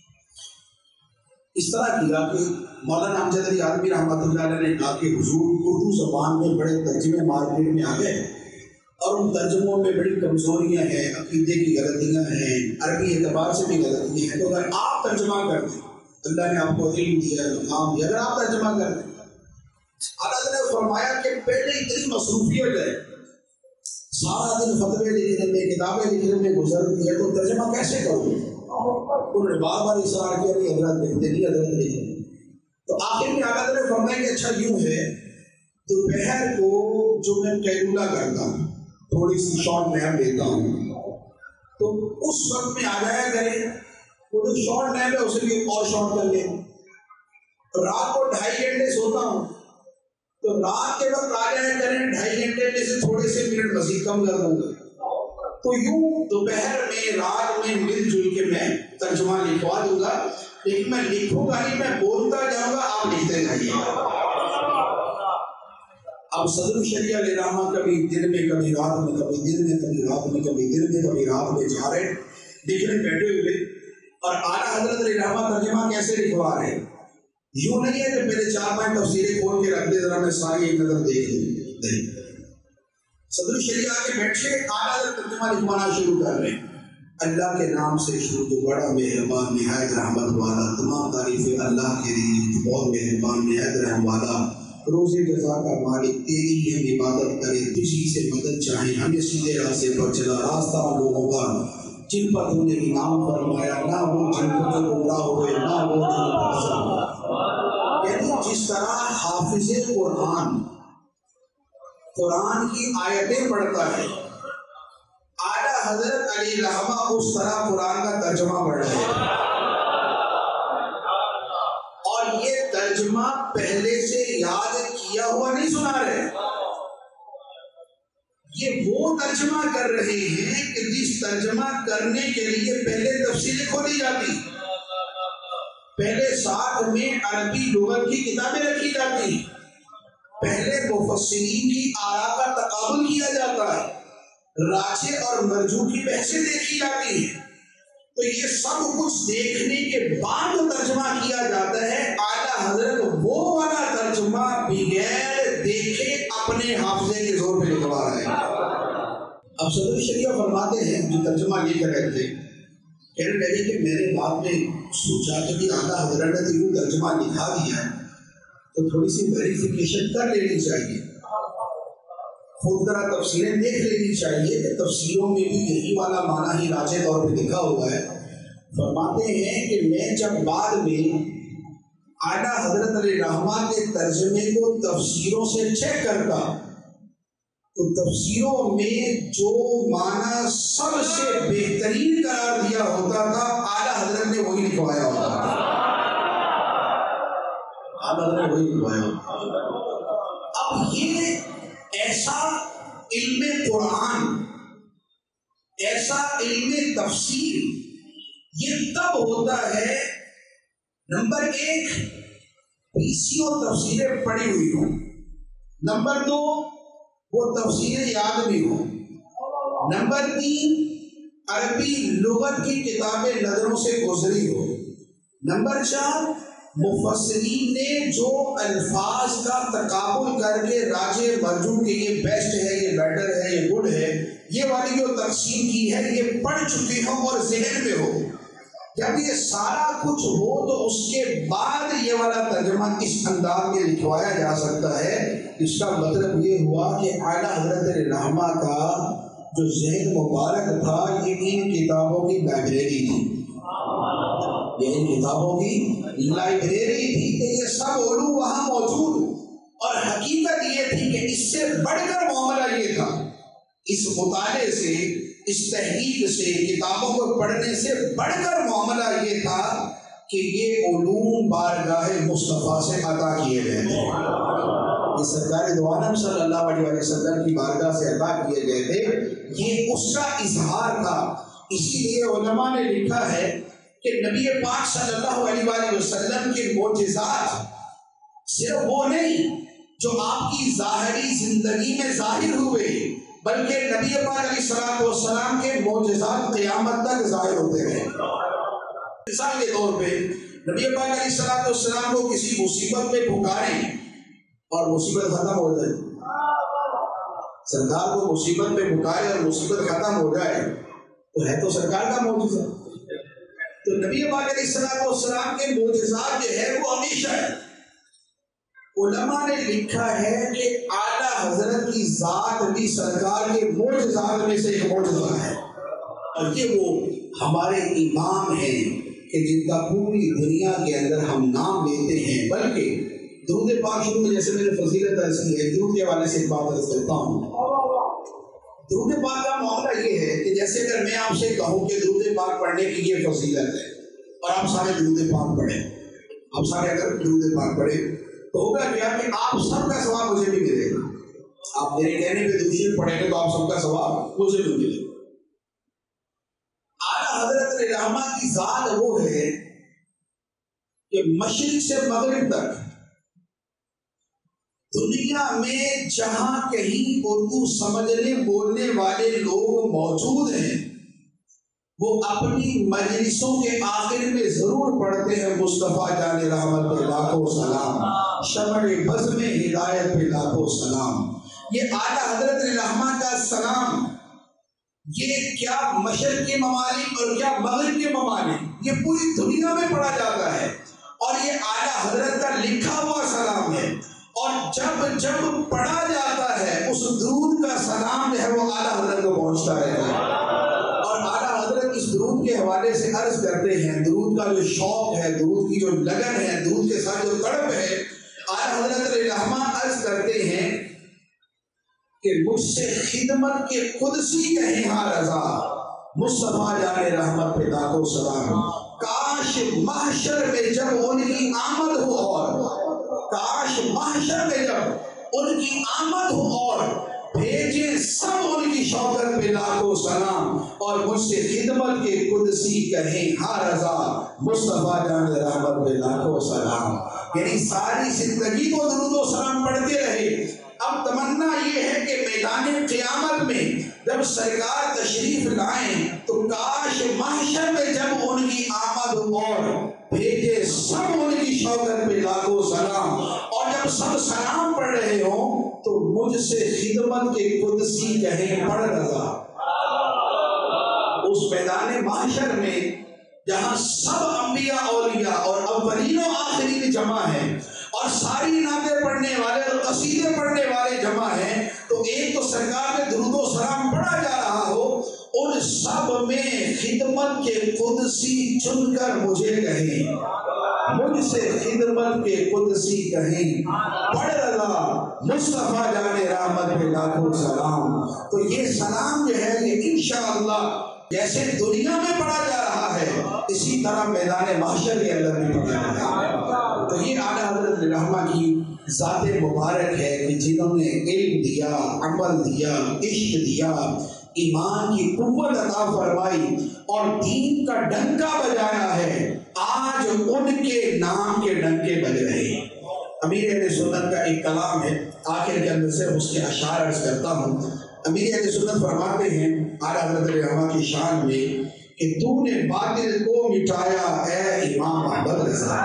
اس طرح کیا کہ مولانا امجد علی عالمی رحمۃ اللہ علیہ نے کہا کہ حضور اردو زبان میں بڑے ترجمے مارکیٹ میں آ گئے اور ان ترجموں میں بڑی کمزوریاں ہیں، عقیدے کی غلطیاں ہیں، عربی اعتبار سے بھی غلطیاں ہیں، تو اگر آپ ترجمہ کر دیں، اللہ نے آپ کو علم دیا، مقام دیا، اگر آپ ترجمہ کر دیں۔ اللہ نے فرمایا کہ پہلے اتنی مصروفیت ہے، سارا دن فتوے لکھنے میں، کتابیں لکھنے میں گزرتی ہے، تو ترجمہ کیسے کروں؟ انہوں نے بار بار اصرار کیا کہ حضرت لکھتے نہیں، حضرت لکھتے۔ تو آخر میں اللہ نے فرمایا کہ اچھا یوں ہے، دوپہر کو جو میں کیلولا کرتا ہوں، تھوڑی سی شارٹ نیپ لیتا ہوں، تو اس وقت میں آ جایا کریں، وہ جو شارٹ نیپ ہے اسے بھی اور شارٹ کر لیں، رات کو ڈھائی گھنٹے سوتا ہوں تو رات کے وقت آ جائے کریں ڈھائی گھنٹے میں سے تھوڑے سے منٹ مزید کم کر دوں گا، تو یوں دوپہر میں رات میں مل جل کے میں ترجمہ لکھوا دوں گا، لیکن میں لکھوں گا نہیں، میں بولتا جاؤں گا، آپ لکھتے جائیے گا۔ اب صدر شریعہ علیہ رحمہ کبھی دن میں کبھی رات میں، کبھی دن میں کبھی رات میں، کبھی دن میں کبھی رات میں جا رہے لکھنے بیٹھے ہوئے، اور اعلیٰ حضرت علیہ رحمہ ترجمہ کیسے لکھوا رہے ہیں؟ یوں نہیں ہے کہ میرے چار پانچ تفسیریں کھول کے رکھ دے ذرا میں ساری ایک نظر دیکھ لوں، نہیں، صدر شریعہ کے بیٹھے اعلیٰ حضرت ترجمہ لکھوانا شروع کر رہے ہیں۔ اللہ کے نام سے شروع، جو بڑا مہربان نہایت رحمت والا، تمام تعریفیں اللہ کے لیے، بہت مہربان نہایت رحم والا، روزے جزا کا مالک، تیری ہی ہم عبادت کرے، تجھی سے مدد چاہیں، ہمیں سیدھے راستے پر چلا، راستہ لوگوں کا جن پر تم نے انعام فرمایا، نہ وہ جن پر گمراہ ہوئے، نہ وہ جن پر حسن ہوا۔ یعنی جس طرح حافظ قرآن قرآن کی آیتیں پڑھتا ہے، اعلیٰ حضرت علی رحمہ اس طرح قرآن کا ترجمہ پڑھ رہے ہیں، اور یہ ترجمہ پہلے سے یاد کیا ہوا نہیں سنا رہے، یہ وہ ترجمہ کر رہے ہیں کہ جس ترجمہ کرنے کے لیے پہلے تفسیریں کھولی جاتی، پہلے ساتھ میں عربی لغت کی کتابیں رکھی جاتی، پہلے مفسرین کی آراء کا تقابل کیا جاتا ہے، راجح اور مرجوح کی بحثیں دیکھی جاتی ہیں، تو یہ سب کچھ دیکھنے کے بعد ترجمہ کیا جاتا ہے۔ اعلیٰ حضرت وہ والا ترجمہ بغیر دیکھے اپنے حافظے کے زور پہ لکھوا رہے ہیں۔ اب صدر شریعہ فرماتے ہیں جو ترجمہ لکھ رہے تھے، کہنے لگے کہ میں نے بعد میں سوچا کہ اعلیٰ حضرت نے تو یوں ترجمہ لکھا دیا ہے تو تھوڑی سی ویریفیکیشن کر لینی چاہیے، خود ذرا تفسیریں دیکھ لینی چاہیے کہ تفسیروں میں بھی یہی والا معنی ہی راجح طور پہ لکھا ہوا ہے۔ فرماتے ہیں کہ میں جب بعد میں اعلیٰ حضرت علیہ رحمہ کے ترجمے کو تفسیروں سے چیک کرتا تو تفسیروں میں جو معنی سب سے بہترین قرار دیا ہوتا تھا اعلیٰ حضرت نے وہی لکھوایا ہوتا تھا، اعلیٰ حضرت نے وہی لکھوایا ہوتا تھا۔ اب یہ ایسا علم قرآن، ایسا علم تفسیر یہ تب ہوتا ہے، نمبر ایک بیسیوں تفسیریں پڑھی ہوئی ہوں، نمبر دو وہ تفسیریں یاد بھی ہوں، نمبر تین عربی لغت کی کتابیں نظروں سے گزری ہو، نمبر چار مفسرین نے جو الفاظ کا تقابل کر کے راجح مرجوح کہ یہ بیسٹ ہے، یہ بیٹر ہے، یہ گڈ ہے، یہ والی جو تقسیم کی ہے یہ پڑھ چکے ہوں اور ذہن میں ہو۔ جب یہ سارا کچھ ہو تو اس کے بعد یہ والا ترجمہ کس انداز میں لکھوایا جا سکتا ہے، اس کا مطلب یہ ہوا کہ اعلیٰ حضرت رحمہ کا جو ذہن مبارک تھا یہ ان کتابوں کی لائبریری تھی، یہ ان کتابوں کی لائبریری تھی کہ یہ سب علوم وہاں موجود، اور حقیقت یہ تھی کہ اس سے بڑھ کر معاملہ یہ تھا، اس مطالعے سے، اس تحقیق سے، کتابوں کو پڑھنے سے بڑھ کر معاملہ یہ تھا کہ یہ علوم بارگاہ مصطفیٰ سے عطا کیے گئے تھے، یہ سرکار دو عالم صلی اللہ علیہ وسلم کی بارگاہ سے عطا کیے گئے تھے، یہ اس کا اظہار تھا۔ اسی لیے علماء نے لکھا ہے کہ نبی پاک صلی اللہ علیہ وآلہ وسلم کے معجزات صرف وہ نہیں جو آپ کی ظاہری زندگی میں ظاہر ہوئے، بلکہ نبی پاک علیہ الصلوۃ والسلام کے معجزات قیامت تک ظاہر ہوتے رہے۔ مثال کے طور پہ نبی پاک علیہ الصلوۃ والسلام کو کسی مصیبت میں پکاریں اور مصیبت ختم ہو جائے، سرکار کو مصیبت میں پکارے اور مصیبت ختم ہو جائے تو ہے تو سرکار کا معجزہ۔ تو نبی پاک علیہ الصلوۃ والسلام کے معجزات جو ہے وہ ہمیشہ ہے۔ علماء نے لکھا ہے کہ اعلیٰ حضرت کی ذات بھی سرکار کے معجزات میں سے ایک معجزہ ہے، اور یہ وہ ہمارے امام ہیں کہ جن کا پوری دنیا کے اندر ہم نام لیتے ہیں، بلکہ درود پاک شروع میں جیسے میں نے فضیلت عرض کی ہے، درود کے حوالے سے ایک بات عرض کرتا ہوں۔ درود پاک کا معاملہ یہ ہے کہ جیسے اگر میں آپ سے کہوں کہ درود پاک پڑھنے کی یہ فضیلت ہے اور آپ سارے درود پاک پڑھیں، اب سارے اگر درود پاک پڑھے تو ہوگا کیا کہ آپ سب کا ثواب مجھے بھی ملے گا. آپ میرے کہنے پہ درود شریف پڑھیں گے تو آپ سب کا ثواب مجھے بھی ملے گا. اعلیٰ حضرت رحمہ کی ذات وہ ہے کہ مشرق سے مغرب تک دنیا میں جہاں کہیں اردو سمجھنے بولنے والے لوگ موجود ہیں وہ اپنی مجلسوں کے آخر میں ضرور پڑھتے ہیں مصطفیٰ جان رحمت پہ لاکھوں سلام، شمع بز میں ہدایت پہ لاکھوں سلام. یہ اعلیٰ حضرت رحمہ کا سلام یہ کیا مشرق کے ممالک اور کیا مغرب کے ممالک یہ پوری دنیا میں پڑھا جاتا ہے اور یہ اعلیٰ حضرت کا لکھا ہوا سلام ہے. اور جب جب پڑھا جاتا ہے اس درود کا سلام جو ہے وہ اعلیٰ حضرت کو پہنچتا رہتا ہے. اور اعلیٰ حضرت اس درود کے حوالے سے عرض کرتے ہیں، درود کا جو شوق ہے، درود کی جو لگن ہے، درود کے ساتھ جو تڑپ ہے، اعلیٰ حضرت رحمہ عرض کرتے ہیں کہ مجھ سے خدمت کے قدسی کہیں ہاں رضا، مصطفیٰ جان رحمت پہ لاکھوں سلام. کاش محشر میں جب ان کی آمد ہو اور کاش محشر میں جب ان کی آمد ہو اور بھیجے سب ان کی شوکت پہ لاکھوں سلام اور مجھ سے خدمت کے قدسی کہیں ہاں رضا، مصطفیٰ جان رحمت پہ لاکھوں سلام. یعنی ساری زندگی کو درود و سلام پڑھتے رہے. اب تمنا یہ ہے کہ میدان قیامت میں جب سرکار تشریف لائیں تو کاش محشر میں جب ان کی آمد اور بھیجے سب ان کی شوکت پہ لاکھوں سلام اور جب سب سلام پڑھ رہے ہوں تو مجھ سے خدمت کے قدسی کہیں پڑھ رضا. اس میدان محشر میں جہاں سب انبیاء اولیاء اور اولین و آخرین جمع ہیں اور ساری نعتیں پڑھنے والے اور قصیدے پڑھنے والے جمع ہیں تو ایک تو سرکار میں درود و سلام پڑھا جا رہا ہو، ان سب میں خدمت کے قدسی چن کر مجھے کہیں، مجھ سے خدمت کے قدسی کہیں پڑھ رضا، مصطفیٰ جان رحمت پہ لاکھوں سلام. تو یہ سلام جو ہے یہ انشاءاللہ جیسے دنیا میں پڑھا جا رہا ہے اسی طرح میدان محشر کے اندر بھی پڑھا جا رہا ہے. تو یہ اعلیٰ حضرت رحمہ کی ذات مبارک ہے کہ جنہوں نے علم دیا، عمل دیا، عشق دیا، ایمان کی قوت عطا فرمائی اور دین کا ڈنکا بجایا ہے. آج ان کے نام کے ڈنکے بج رہے ہیں. امیر اہل سنت کا ایک کلام ہے، آخر کے اندر سے اس کے اشعار عرض کرتا ہوں. امیر اہل سنت فرماتے ہیں اعلیٰ حضرت رحمہ کی شان میں کہ تو نے باطل کو مٹایا اے امام محمد رضا،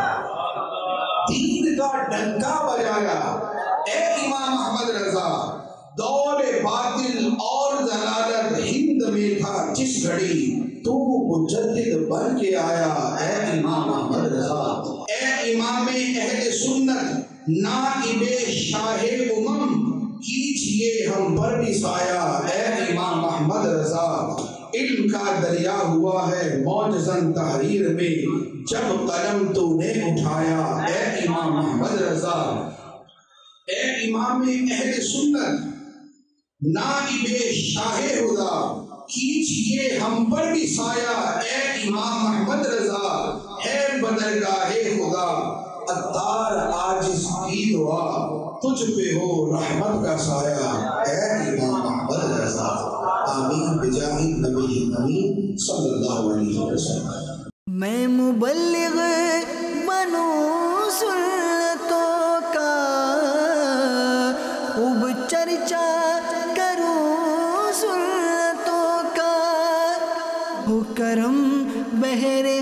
دین کا ڈنکا بجایا اے امام محمد رضا. دور باطل اور ضلالت ہند میں تھا جس گھڑی تو مجدد بن کے آیا اے امام محمد رضا. اے امام اہل سنت نائب شاہ امم کیجئے ہم پر بھی سایہ اے امام محمد رضا. علم کا دریا ہوا ہے معجزن تحریر میں جب قلم تو نے اٹھایا اے امام محمد رضا. اے امام اہل سنت نائب شاہ خدا کیجئے ہم پر بھی سایہ اے امام محمد رضا. ہے بدرگاہ خدا عطار عاجز کی دعا تجھ پہ ہو رحمت کا سایہ اے امام محمد رضا. آمین بجاہ نبی امین صلی اللہ علیہ وسلم. میں مبلغ بنوں سنتوں کا خوب چرچا کروں سنتوں کا، ہو کرم بہر